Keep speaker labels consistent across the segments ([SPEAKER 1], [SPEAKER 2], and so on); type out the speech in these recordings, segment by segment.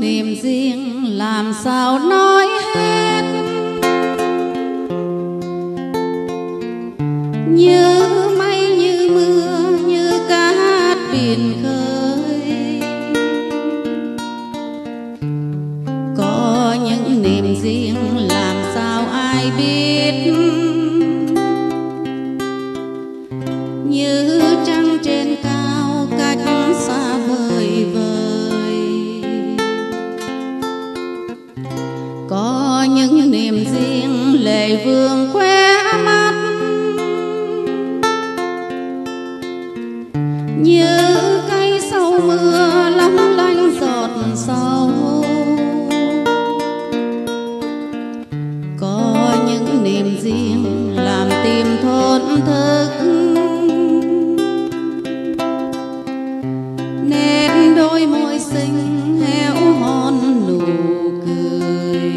[SPEAKER 1] niềm riêng làm sao nói hết, như mây như mưa như cát biển khơi. Có những niềm riêng làm sao ai biết, như trăng trên cao cách xa vời vời. Có những niềm riêng lệ vương khóe mắt, như cây sau mưa long lanh giọt sâu. Có những niềm riêng làm tim thổn thức, nên đôi môi xinh héo hon nụ cười.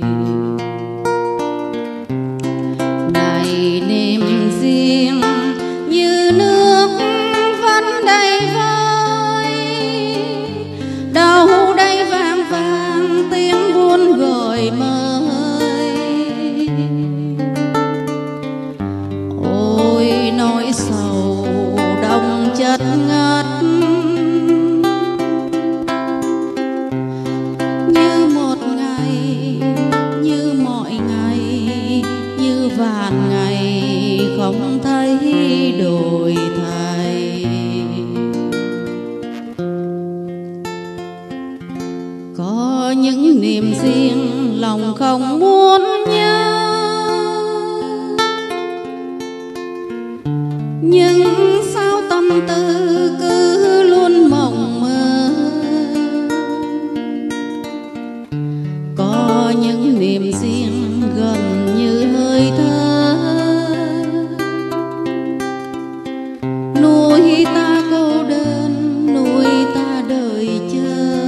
[SPEAKER 1] Này niềm riêng như nước vẫn đầy vơi, đâu đây vang vang tiếng buồn gọi mời. Ôi nỗi sầu đông chất ngất, như một ngày như mọi ngày, như vạn ngày không thấy đổi thay. Có những niềm riêng lòng không muốn nhớ, nhưng sao tâm tư cứ luôn mộng mơ. Có những niềm riêng gần như hơi thở, nuôi ta cô đơn, nuôi ta đợi chờ.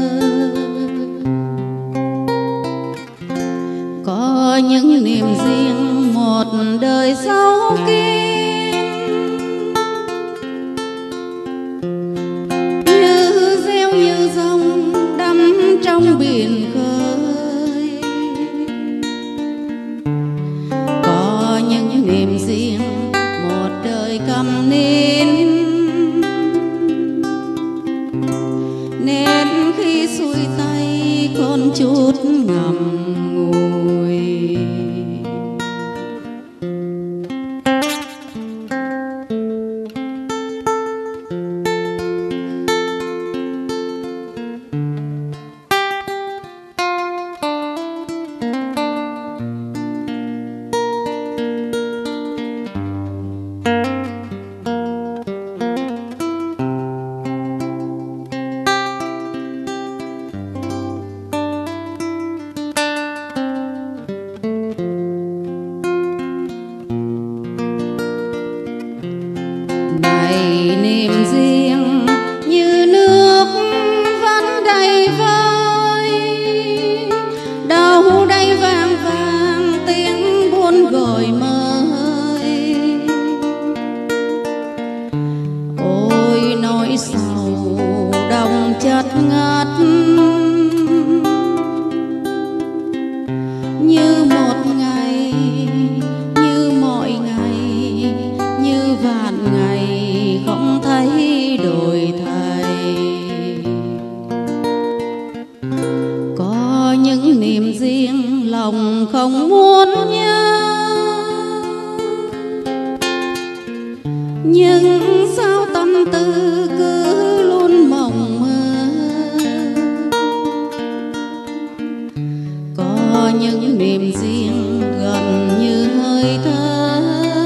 [SPEAKER 1] Có những niềm riêng một đời sâu kín, như reo như rong đắm trong biển khơi. Có những niềm riêng một đời câm nín, nên khi xuôi tay con chút ngậm ngùi. Này niềm riêng như nước vẫn đầy vơi, đâu đây vang vang tiếng buồn gọi mời. Ôi nỗi sầu đông chất ngất, như một ngày như mọi ngày, như vạn ngày không thấy đổi thay. Có những niềm riêng lòng không muốn nhớ, nhưng sao tâm tư cứ luôn mộng mơ. Có những niềm riêng gần như hơi thở,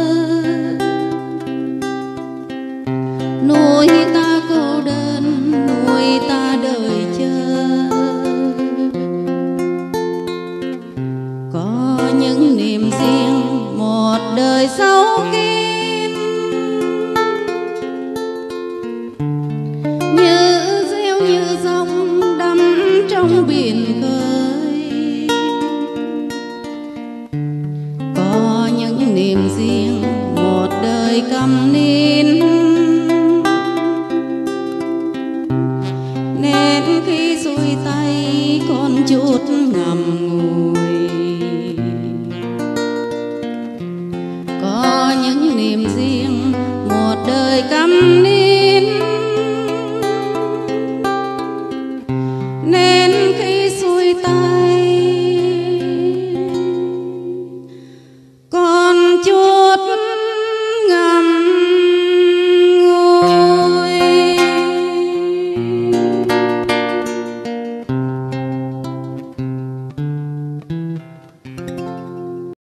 [SPEAKER 1] nuôi ta cô đơn, nuôi ta đợi chờ. Có những niềm riêng một đời sâu kín, như reo như rong đắm trong biển khơi. Có những niềm riêng một đời câm nín, nên khi xuôi tay chút ngầm